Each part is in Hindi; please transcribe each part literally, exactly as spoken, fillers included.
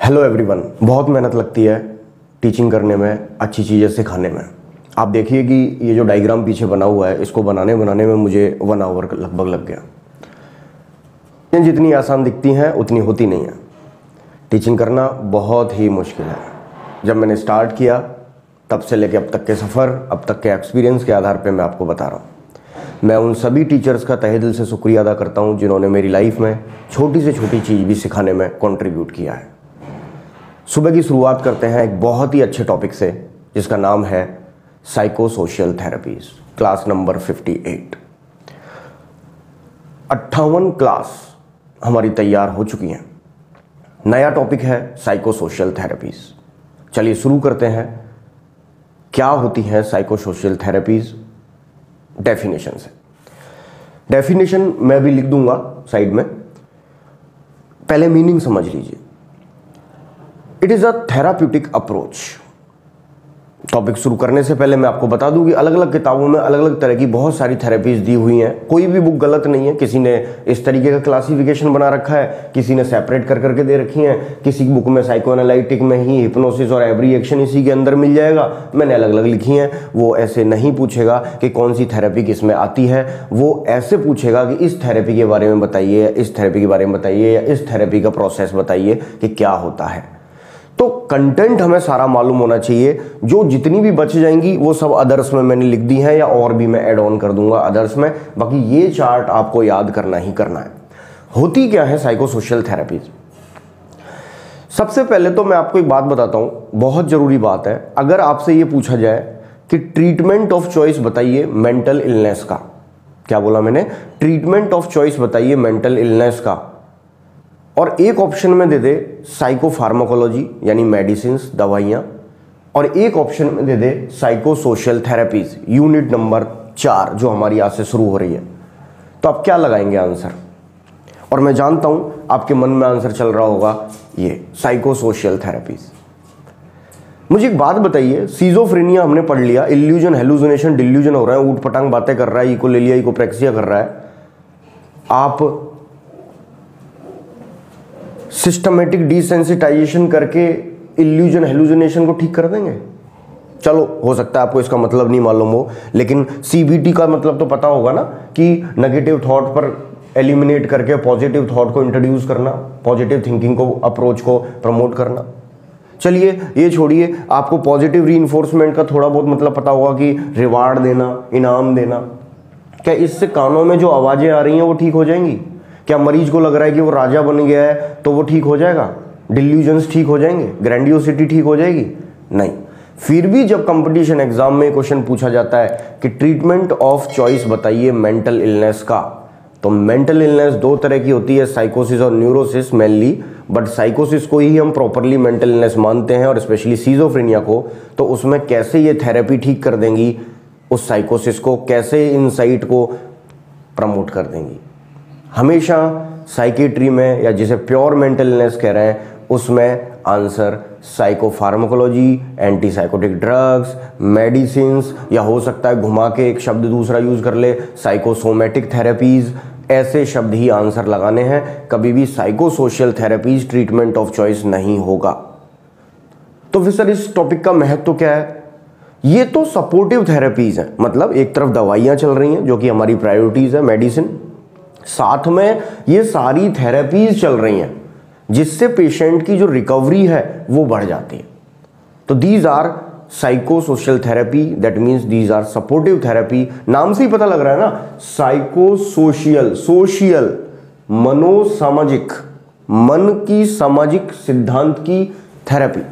Hello everyone. बहुत मेहनत लगती है टीचिंग करने में, अच्छी चीज़ें सिखाने में। आप देखिए कि ये जो डायग्राम पीछे बना हुआ है, इसको बनाने बनाने में मुझे वन आवर लगभग लग गया। ये जितनी आसान दिखती हैं उतनी होती नहीं है। टीचिंग करना बहुत ही मुश्किल है। जब मैंने स्टार्ट किया तब से लेकर अब तक के सफ़र, अब तक के एक्सपीरियंस के आधार पे मैं आपको बता रहा हूँ। मैं उन सभी टीचर्स का तहे दिल से शुक्रिया अदा करता हूँ जिन्होंने मेरी लाइफ में छोटी से छोटी चीज़ भी सिखाने में कंट्रीब्यूट किया है। सुबह की शुरुआत करते हैं एक बहुत ही अच्छे टॉपिक से जिसका नाम है psycho social therapies, class number अट्ठावन। अट्ठावन क्लास हमारी तैयार हो चुकी हैं। नया टॉपिक है साइको सोशल थेरेपीज। चलिए शुरू करते हैं। क्या होती है साइको सोशल थेरेपीज? डेफिनेशन से। डेफिनेशन मैं भी लिख दूंगा साइड में, पहले मीनिंग समझ लीजिए। It is a therapeutic approach. Topic शुरू करने से पहले मैं आपको बता दूं कि अलग अलग किताबों में अलग अलग तरह की बहुत सारी थेरेपीज दी हुई हैं। कोई भी बुक गलत नहीं है। किसी ने इस तरीके का क्लासिफिकेशन बना रखा है, किसी ने सेपरेट कर करके दे रखी हैं। किसी बुक में साइको एनालिटिक में ही हिप्नोसिस और एवरी एक्शन इसी के अंदर मिल जाएगा। मैंने अलग अलग लिखी हैं। वो ऐसे नहीं पूछेगा कि कौन सी थेरेपी किस में आती है, वो ऐसे पूछेगा कि इस थेरेपी के बारे में बताइए, इस थेरेपी के बारे में बताइए, या इस थेरेपी का प्रोसेस बताइए कि क्या होता है। तो कंटेंट हमें सारा मालूम होना चाहिए। जो जितनी भी बच जाएंगी वो सब अदर्स में मैंने लिख दी है, या और भी मैं ऐड ऑन कर दूंगा अदर्स में। बाकी ये चार्ट आपको याद करना ही करना है। होती क्या है साइको सोशल थेरेपीज? सबसे पहले तो मैं आपको एक बात बताता हूं, बहुत जरूरी बात है। अगर आपसे ये पूछा जाए कि ट्रीटमेंट ऑफ चॉइस बताइए मेंटल इलनेस का, क्या बोला मैंने? ट्रीटमेंट ऑफ चॉइस बताइए मेंटल इलनेस का, और एक ऑप्शन में दे दे साइको फार्माकोलॉजी यानी मेडिसिन दवाइयां, और एक ऑप्शन में दे दे psycho social therapies unit number चार जो हमारी आज से शुरू हो रही है, तो आप क्या लगाएंगे आंसर? और मैं जानता हूं आपके मन में आंसर चल रहा होगा ये साइको सोशल थेरेपीज। मुझे एक बात बताइए, सीजोफ्रेनिया हमने पढ़ लिया, इल्यूजन हेलुसिनेशन डिल्यूजन हो रहा है, ऊट पटांग बातें कर रहा है, इको ले लिया, इकोप्रेक्सिया कर रहा है। आप सिस्टमेटिक डिसेंसिटाइजेशन करके इल्यूजन हेलुसिनेशन को ठीक कर देंगे? चलो, हो सकता है आपको इसका मतलब नहीं मालूम हो, लेकिन सीबीटी का मतलब तो पता होगा ना कि नेगेटिव थॉट पर एलिमिनेट करके पॉजिटिव थॉट को इंट्रोड्यूस करना, पॉजिटिव थिंकिंग को, अप्रोच को प्रमोट करना। चलिए ये छोड़िए, आपको पॉजिटिव रीइंफोर्समेंट का थोड़ा बहुत मतलब पता होगा कि रिवार्ड देना, इनाम देना। क्या इससे कानों में जो आवाजें आ रही हैं वो ठीक हो जाएंगी? क्या मरीज को लग रहा है कि वो राजा बन गया है तो वो ठीक हो जाएगा? डिल्यूजन्स ठीक हो जाएंगे? ग्रैंडियोसिटी ठीक हो जाएगी? नहीं। फिर भी जब कंपटीशन एग्जाम में क्वेश्चन पूछा जाता है कि ट्रीटमेंट ऑफ चॉइस बताइए मेंटल इलनेस का, तो मेंटल इलनेस दो तरह की होती है, साइकोसिस और न्यूरोसिस मेनली। बट साइकोसिस को ही हम प्रॉपरली मेंटल इलनेस मानते हैं, और स्पेशली सीजोफ्रेनिया को। तो उसमें कैसे ये थेरेपी ठीक कर देंगी उस साइकोसिस को, कैसे इनसाइट को प्रमोट कर देंगी? हमेशा साइकेट्री में, या जिसे प्योर मेंटल इलनेस कह रहे हैं, उसमें answer psychopharmacology, antipsychotic drugs, medicines, या हो सकता है घुमा के एक शब्द दूसरा यूज कर ले साइकोसोमेटिक थेरेपीज, ऐसे शब्द ही आंसर लगाने हैं। कभी भी psycho social therapies treatment of choice नहीं होगा। तो फिर सर इस टॉपिक का महत्व क्या है? ये तो सपोर्टिव थेरेपीज हैं, मतलब एक तरफ दवाइयां चल रही हैं जो कि हमारी प्रायोरिटीज है, मेडिसिन, साथ में ये सारी थेरेपीज चल रही हैं जिससे पेशेंट की जो रिकवरी है वो बढ़ जाती है। तो these are psychosocial therapy, that means these are supportive therapy. नाम से ही पता लग रहा है ना, साइको सोशियल, सोशियल मनोसामाजिक, मन की सामाजिक सिद्धांत की थेरेपी,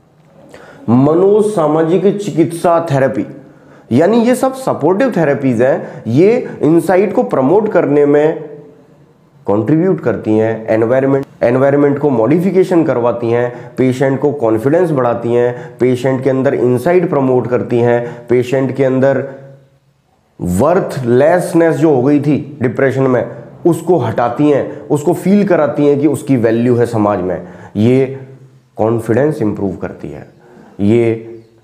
मनोसामाजिक चिकित्सा थेरेपी, यानी ये सब सपोर्टिव थेरेपीज हैं। ये इनसाइट को प्रमोट करने में कंट्रीब्यूट करती हैं, एनवायरनमेंट एनवायरनमेंट को मॉडिफिकेशन करवाती हैं, पेशेंट को कॉन्फिडेंस बढ़ाती हैं, पेशेंट के अंदर इनसाइट प्रमोट करती हैं, पेशेंट के अंदर वर्थलेसनेस जो हो गई थी डिप्रेशन में उसको हटाती हैं, उसको फील कराती हैं कि उसकी वैल्यू है समाज में। ये कॉन्फिडेंस इंप्रूव करती है, ये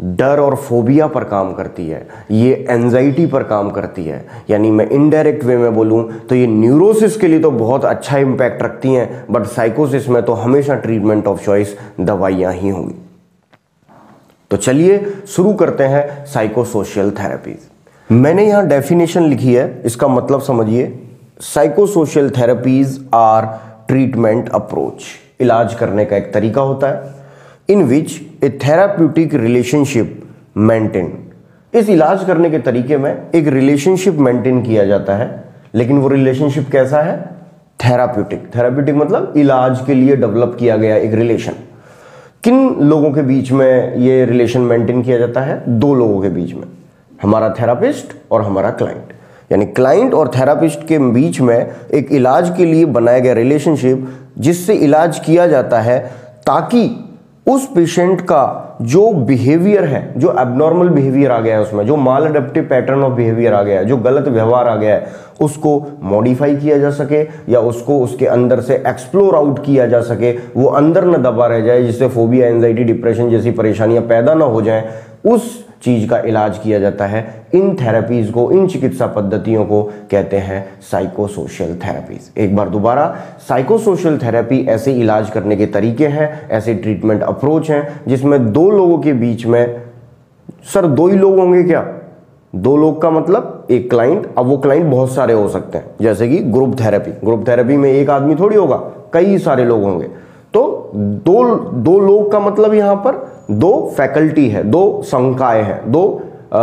डर और फोबिया पर काम करती है, ये एंजाइटी पर काम करती है, यानी मैं इनडायरेक्ट वे में बोलूं तो ये न्यूरोसिस के लिए तो बहुत अच्छा इम्पैक्ट रखती हैं, बट साइकोसिस में तो हमेशा ट्रीटमेंट ऑफ चॉइस दवाइयाँ ही होंगी। तो चलिए शुरू करते हैं साइकोसोशियल थेरेपीज। मैंने यहाँ डेफिनेशन लिखी है, इसका मतलब समझिए। Psychosocial therapies are treatment approach, इलाज करने का एक तरीका होता है, in which a therapeutic relationship maintain. इस इलाज करने के तरीके में एक रिलेशनशिप मेंटेन किया जाता है, लेकिन वो रिलेशनशिप कैसा है? थेराप्यूटिक। थेराप्यूटिक मतलब इलाज के लिए डेवलप किया गया एक रिलेशन। किन लोगों के बीच में ये रिलेशन मेंटेन किया जाता है? दो लोगों के बीच में, हमारा थेरापिस्ट और हमारा क्लाइंट। यानी क्लाइंट और थेरापिस्ट के बीच में एक इलाज के लिए बनाया गया रिलेशनशिप, जिससे इलाज किया जाता है ताकि उस पेशेंट का जो बिहेवियर है, जो एबनॉर्मल बिहेवियर आ गया है उसमें, जो maladaptive pattern of behaviour आ गया है, जो गलत व्यवहार आ गया है, उसको मॉडिफाई किया जा सके या उसको उसके अंदर से एक्सप्लोर आउट किया जा सके, वो अंदर न दबा रह जाए, जिससे फोबिया, एंजाइटी, डिप्रेशन जैसी परेशानियां पैदा ना हो जाएं। उस चीज का इलाज किया जाता है। इन थेरेपीज को, इन चिकित्सा पद्धतियों को कहते हैं साइकोसोशियल थेरेपीज। एक बार दोबारा, साइकोसोशियल थेरेपी ऐसे इलाज करने के तरीके हैं, ऐसे ट्रीटमेंट अप्रोच हैं जिसमें दो लोगों के बीच में, सर दो ही लोग होंगे क्या? दो लोग का मतलब एक क्लाइंट। अब वो क्लाइंट बहुत सारे हो सकते हैं, जैसे कि ग्रुप थेरेपी। ग्रुप थेरेपी में एक आदमी थोड़ी होगा, कई सारे लोग होंगे। तो दो दो लोग का मतलब यहां पर दो फैकल्टी है, दो संकाय है, दो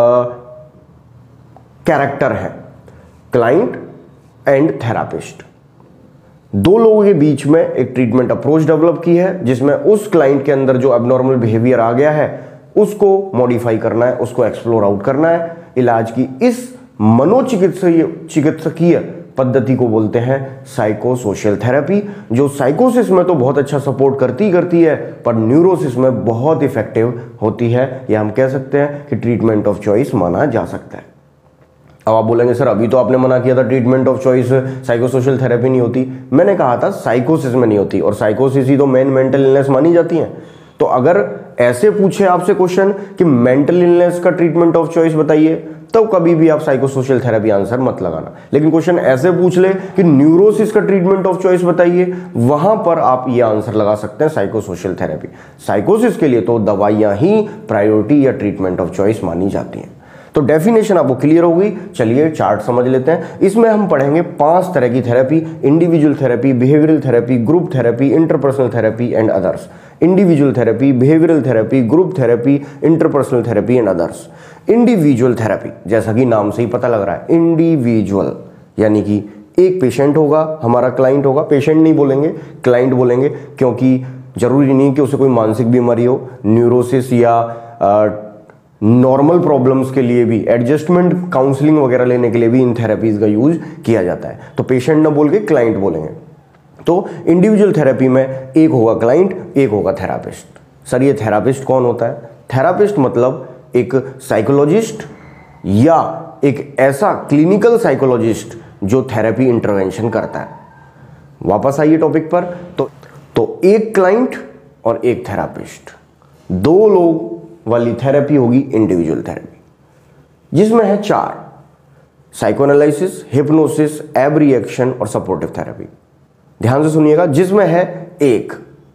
कैरेक्टर है, क्लाइंट एंड थेरापिस्ट। दो लोगों के बीच में एक ट्रीटमेंट अप्रोच डेवलप की है, जिसमें उस क्लाइंट के अंदर जो एबनॉर्मल बिहेवियर आ गया है उसको मॉडिफाई करना है, उसको एक्सप्लोर आउट करना है। इलाज की इस मनोचिकित्सीय चिकित्सकीय पद्धति को बोलते हैं साइकोसोशियल थेरेपी, जो साइकोसिस में तो बहुत अच्छा सपोर्ट करती करती है, पर न्यूरोसिस में बहुत इफेक्टिव होती है, या हम कह सकते हैं कि ट्रीटमेंट ऑफ चॉइस माना जा सकता है। अब आप बोलेंगे सर अभी तो आपने मना किया था treatment of choice psychosocial therapy नहीं होती। मैंने कहा था साइकोसिस में नहीं होती, और साइकोसिस ही तो मेन मेंटल इलनेस मानी जाती है। तो अगर ऐसे पूछे आपसे क्वेश्चन कि मेंटल इलनेस का ट्रीटमेंट ऑफ चॉइस बताइए, तो कभी भी आप साइकोसोशियल थेरेपी आंसर मत लगाना। लेकिन क्वेश्चन ऐसे पूछ ले कि न्यूरोसिस का ट्रीटमेंट ऑफ चॉइस बताइए, वहां पर आप ये आंसर लगा सकते हैं साइकोसोशियल थेरेपी। साइकोसिस के लिए तो दवाइयां ही प्रायोरिटी या ट्रीटमेंट ऑफ चॉइस मानी जाती हैं। तो डेफिनेशन आपको क्लियर हो गई। चलिए चार्ट समझ लेते हैं। इसमें हम पढ़ेंगे पांच तरह की therapy: individual therapy, behavioural therapy, group therapy, interpersonal therapy and others. Individual therapy, behavioural therapy, group therapy, interpersonal therapy and others. Individual therapy, जैसा कि नाम से ही पता लग रहा है, इंडिविजुअल यानी कि एक पेशेंट होगा, हमारा क्लाइंट होगा। पेशेंट नहीं बोलेंगे, क्लाइंट बोलेंगे, क्योंकि जरूरी नहीं कि उसे कोई मानसिक बीमारी हो। न्यूरोसिस या नॉर्मल प्रॉब्लम्स के लिए भी, एडजस्टमेंट काउंसलिंग वगैरह लेने के लिए भी इन थेरेपीज का यूज किया जाता है। तो पेशेंट ना बोल के क्लाइंट बोलेंगे। तो इंडिविजुअल थेरेपी में एक होगा क्लाइंट, एक होगा थेरापिस्ट। सर ये थेरापिस्ट कौन होता है? थेरापिस्ट मतलब एक साइकोलॉजिस्ट या एक ऐसा क्लिनिकल साइकोलॉजिस्ट जो थेरेपी इंटरवेंशन करता है। वापस आइए टॉपिक पर। तो तो एक क्लाइंट और एक थेरापिस्ट, दो लोग वाली थेरेपी होगी इंडिविजुअल थेरेपी, जिसमें है चार: साइकोएनालिसिस, हिप्नोसिस, एब रिएक्शन और सपोर्टिव थेरेपी। ध्यान से सुनिएगा, जिसमें है एक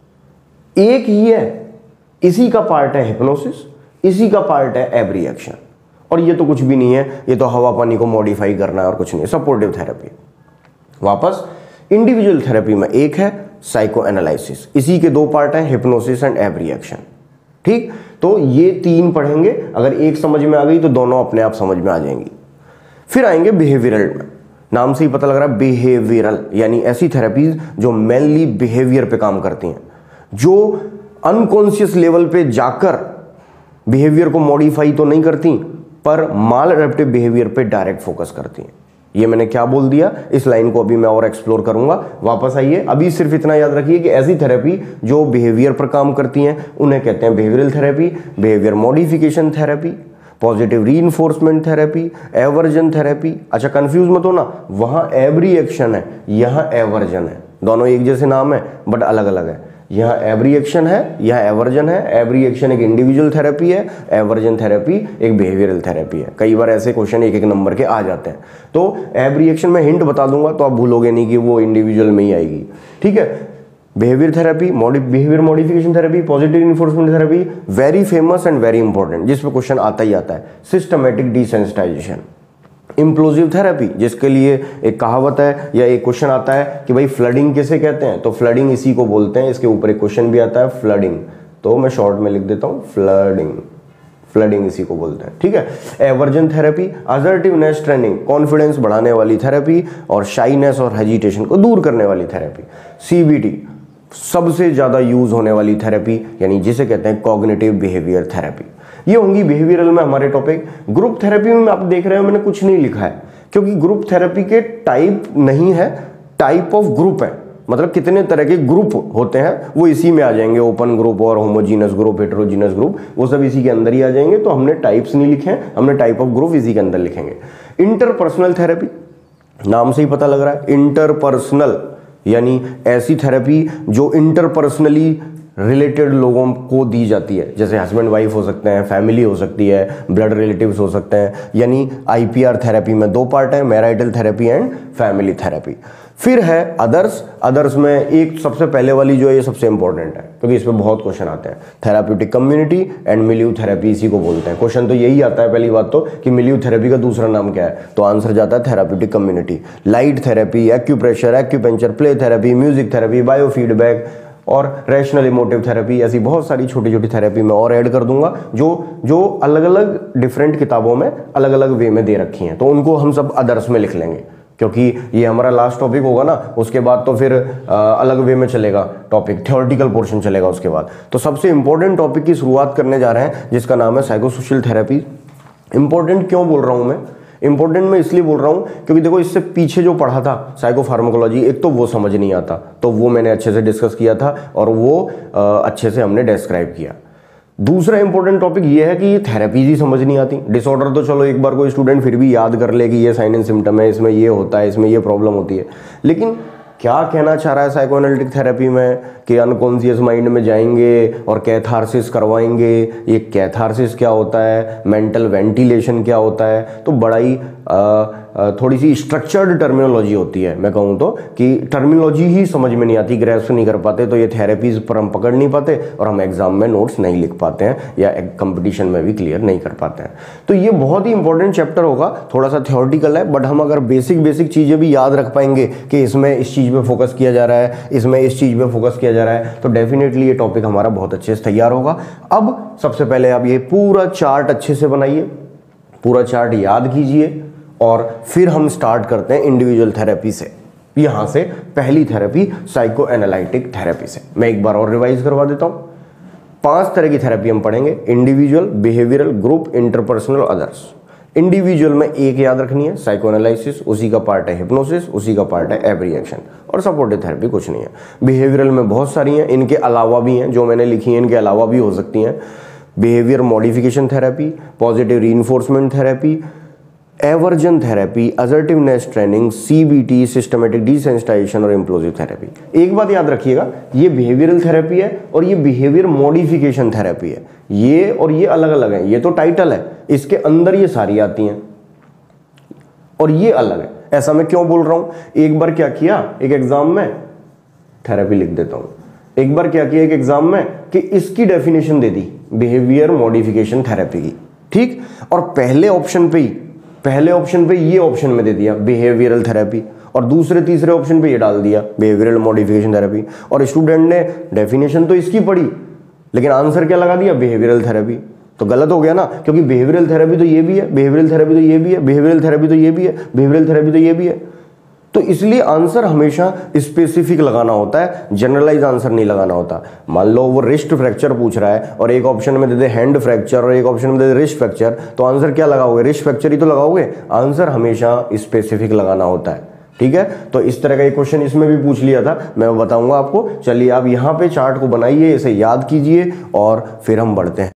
एक ही है, इसी का पार्ट है हिप्नोसिस, इसी का पार्ट है एब रिएक्शन, और ये तो कुछ भी नहीं है, ये तो हवा पानी को मॉडिफाई करना है और कुछ नहीं है, सपोर्टिव थेरेपी। वापस इंडिविजुअल थेरेपी में एक है साइको एनालिसिस, इसी के दो पार्ट हैं, हिप्नोसिस एंड एब रिएक्शन। ठीक, तो ये तीन पढ़ेंगे। अगर एक समझ में आ गई तो दोनों अपने आप समझ में आ जाएंगी। फिर आएंगे बिहेवियरल में। नाम से ही पता लग रहा है बिहेवियरल, यानी ऐसी थेरेपीज जो मेनली बिहेवियर पे काम करती हैं, जो अनकॉन्शियस लेवल पे जाकर बिहेवियर को मॉडिफाई तो नहीं करती, पर माल अडेप्टिव बिहेवियर पे डायरेक्ट फोकस करती हैं। ये मैंने क्या बोल दिया, इस लाइन को अभी मैं और एक्सप्लोर करूंगा। वापस आइए, अभी सिर्फ इतना याद रखिए कि ऐसी थेरेपी जो बिहेवियर पर काम करती हैं उन्हें कहते हैं behavioural therapy, behaviour modification therapy, positive reinforcement therapy, aversion therapy. अच्छा कंफ्यूज मत होना, वहां एब रिएक्शन है, यहां एवर्जन है, दोनों एक जैसे नाम है बट अलग अलग है। यहाँ एब्रिएक्शन है, यहाँ एवर्जन है। एब्रिएक्शन एक इंडिविजुअल थेरेपी है, एवर्जन थेरेपी एक बिहेवियरल थेरेपी है। कई बार ऐसे क्वेश्चन एक एक नंबर के आ जाते हैं। तो एब्रिएक्शन में हिंट बता दूंगा तो आप भूलोगे नहीं कि वो इंडिविजुअल में ही आएगी, ठीक है। Behaviour therapy, behaviour modification therapy, positive reinforcement therapy, very famous and very important, जिस पे क्वेश्चन आता ही आता है, सिस्टमैटिक डिसेंसिटाइजेशन। इम्प्लोजिव थेरेपी, जिसके लिए एक कहावत है या एक क्वेश्चन आता है कि भाई फ्लडिंग किसे कहते हैं, तो फ्लडिंग इसी को बोलते हैं। इसके ऊपर एक क्वेश्चन भी आता है फ्लडिंग, तो मैं शॉर्ट में लिख देता हूं फ्लडिंग, फ्लडिंग इसी को बोलते हैं, ठीक है। Aversion therapy, assertiveness training, confidence बढ़ाने वाली थेरेपी और शाइनेस और हेजिटेशन को दूर करने वाली थेरेपी। सीबीटी, सबसे ज्यादा यूज होने वाली थेरेपी, यानी जिसे कहते हैं कॉग्निटिव बिहेवियर थेरेपी। ये होंगी बिहेवियरल में हमारे टॉपिक। ग्रुप थेरेपी में आप देख रहे हो मैंने कुछ नहीं लिखा है, क्योंकि ग्रुप थेरेपी के टाइप नहीं है, टाइप ऑफ ग्रुप है, मतलब कितने तरह के ग्रुप होते हैं वो इसी में आ जाएंगे। ओपन ग्रुप और होमोजीनस ग्रुप, हेटेरोजीनस ग्रुप, वो सब इसी के अंदर ही आ जाएंगे। तो हमने टाइप्स नहीं लिखे हैं, हमने टाइप ऑफ ग्रुप इसी के अंदर लिखेंगे। इंटरपर्सनल थेरेपी, नाम से ही पता लग रहा है, इंटरपर्सनल यानी ऐसी थेरेपी जो इंटरपर्सनली रिलेटेड लोगों को दी जाती है, जैसे हस्बैंड वाइफ हो सकते हैं, फैमिली हो सकती है, ब्लड रिलेटिव्स हो सकते हैं। यानी आईपीआर थेरेपी में दो पार्ट है, marital therapy and family therapy. फिर है अदर्स। अदर्स में एक सबसे पहले वाली जो है ये सबसे इंपॉर्टेंट है, क्योंकि इस पे बहुत क्वेश्चन आते हैं। Therapeutic community and milieu therapy इसी को बोलते हैं। क्वेश्चन तो यही आता है पहली बात तो कि मिलियू थेरेपी का दूसरा नाम क्या है, तो आंसर जाता है therapeutic community. Light therapy, acupressure, acupuncture, play therapy, music therapy, biofeedback और रैशनल इमोटिव थेरेपी, ऐसी बहुत सारी छोटी छोटी थेरेपी मैं और ऐड कर दूंगा, जो जो अलग अलग डिफरेंट किताबों में अलग अलग वे में दे रखी हैं। तो उनको हम सब अदर्स में लिख लेंगे, क्योंकि ये हमारा लास्ट टॉपिक होगा ना, उसके बाद तो फिर आ, अलग वे में चलेगा टॉपिक, थ्योरेटिकल पोर्शन चलेगा उसके बाद। तो सबसे इंपॉर्टेंट टॉपिक की शुरुआत करने जा रहे हैं, जिसका नाम है साइकोसोशल थेरेपी। इंपॉर्टेंट क्यों बोल रहा हूं मैं, इंपॉर्टेंट मैं इसलिए बोल रहा हूं क्योंकि देखो इससे पीछे जो पढ़ा था साइकोफार्माकोलॉजी, एक तो वो समझ नहीं आता, तो वो मैंने अच्छे से डिस्कस किया था और वो आ, अच्छे से हमने डिस्क्राइब किया। दूसरा इंपॉर्टेंट टॉपिक ये है कि ये थेरेपीज ही समझ नहीं आती। डिसऑर्डर तो चलो एक बार कोई स्टूडेंट फिर भी याद कर ले कि ये साइन एंड सिम्टम है, इसमें ये होता है, इसमें ये प्रॉब्लम होती है, लेकिन क्या कहना चाह रहा है साइकोएनालिटिक थेरेपी में कि अनकॉन्शियस माइंड में जाएंगे और कैथारसिस करवाएंगे। ये कैथारसिस क्या होता है, मेंटल वेंटिलेशन क्या होता है, तो बड़ा ही आ, थोड़ी सी स्ट्रक्चर्ड टर्मिनोलॉजी होती है। मैं कहूँ तो कि टर्मिनोलॉजी ही समझ में नहीं आती, ग्रैस्प नहीं कर पाते, तो ये थेरेपीज पर हम पकड़ नहीं पाते और हम एग्जाम में नोट्स नहीं लिख पाते हैं या कंपटीशन में भी क्लियर नहीं कर पाते हैं। तो ये बहुत ही इंपॉर्टेंट चैप्टर होगा, थोड़ा सा थ्योरेटिकल है, बट हम अगर बेसिक बेसिक चीज़ें भी याद रख पाएंगे कि इसमें इस चीज़ पे फोकस किया जा रहा है, इसमें इस चीज़ पे फोकस किया जा रहा है, तो डेफिनेटली ये टॉपिक हमारा बहुत अच्छे से तैयार होगा। अब सबसे पहले आप ये पूरा चार्ट अच्छे से बनाइए, पूरा चार्ट याद कीजिए और फिर हम स्टार्ट करते हैं इंडिविजुअल थेरेपी से। यहां से पहली थेरेपी साइको एनालिटिक थेरेपी से मैं एक बार और रिवाइज करवा देता हूं। पांच तरह की थेरेपी हम पढ़ेंगे, individual, behavioural, group, interpersonal, others. इंडिविजुअल में एक याद रखनी है, साइको एनालिसिस, उसी का पार्ट है हिप्नोसिस, उसी का पार्ट है एब्रिएक्शन, और सपोर्टिव थेरेपी कुछ नहीं है। बिहेवियरल में बहुत सारी हैं, इनके अलावा भी हैं, जो मैंने लिखी हैं इनके अलावा भी हो सकती हैं। Behaviour modification therapy, positive reinforcement therapy, aversion therapy, assertiveness training, CBT, systematic desensitisation और इम्प्लोजिव थेरेपी। एक बात याद रखिएगा, ये बिहेवियरल थेरेपी है और ये बिहेवियर मॉडिफिकेशन थेरेपी है। ये और ये अलग अलग है, ये तो टाइटल है, इसके अंदर ये सारी आती हैं और ये अलग है। ऐसा मैं क्यों बोल रहा हूं, एक बार क्या किया एक एग्जाम में, थेरेपी लिख देता हूं, एक बार क्या किया एक एग्जाम में कि इसकी डेफिनेशन दे दी बिहेवियर मॉडिफिकेशन थेरेपी की, ठीक, और पहले ऑप्शन पे ही पहले ऑप्शन पे ये ऑप्शन में दे दिया बिहेवियरल थेरेपी और दूसरे तीसरे ऑप्शन पे ये डाल दिया बिहेवियरल मॉडिफिकेशन थेरेपी, और स्टूडेंट ने डेफिनेशन तो इसकी पढ़ी लेकिन आंसर क्या लगा दिया, बिहेवियरल थेरेपी। तो गलत हो गया ना, क्योंकि बिहेवियरल थेरेपी तो ये भी है, बिहेवियरल थेरेपी तो ये भी है, बिहेवियरल थेरेपी तो ये भी है, बिहेवियरल थेरेपी तो ये भी है। तो इसलिए आंसर हमेशा स्पेसिफिक लगाना होता है, जनरलाइज आंसर नहीं लगाना होता। मान लो वो रिस्ट फ्रैक्चर पूछ रहा है और एक ऑप्शन में दे दे हैंड फ्रैक्चर और एक ऑप्शन में दे दे रिस्ट फ्रैक्चर, तो आंसर क्या लगाओगे, रिस्ट फ्रैक्चर ही तो लगाओगे। आंसर हमेशा स्पेसिफिक लगाना होता है, ठीक है। तो इस तरह का एक क्वेश्चन इसमें भी पूछ लिया था, मैं बताऊंगा आपको। चलिए आप यहाँ पे चार्ट को बनाइए, इसे याद कीजिए और फिर हम बढ़ते हैं।